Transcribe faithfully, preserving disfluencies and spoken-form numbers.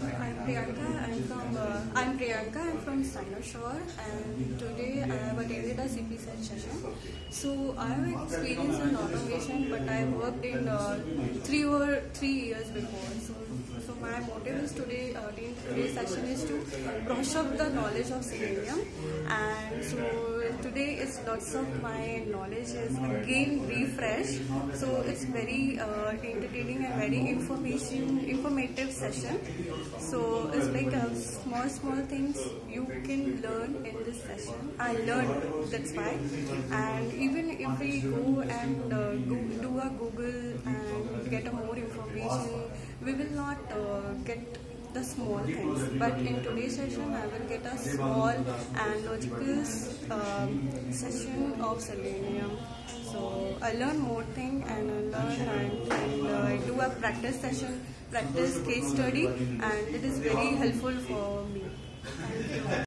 I'm Priyanka. I'm from uh, I'm Priyanka. I'm from Cynosure, and today I have attended a C P set session. So I have experience in automation, but I worked in uh, three or three years before. So so my motive is today uh, in today's session is to brush up the knowledge of Selenium, and so today it's lots of my knowledge is again refreshed. So it's very uh, entertaining and very information informative session. So it's like a small small things you can learn in this session. I learned, that's why. And even if we go and uh, go, do a Google and get a more information, we will not uh, get the small things, but in today's session I will get a small and logical um, session of Selenium. So I learn more thing and I learn and, and uh, I do a practice session, practice case study, and it is very helpful for me. Thank you.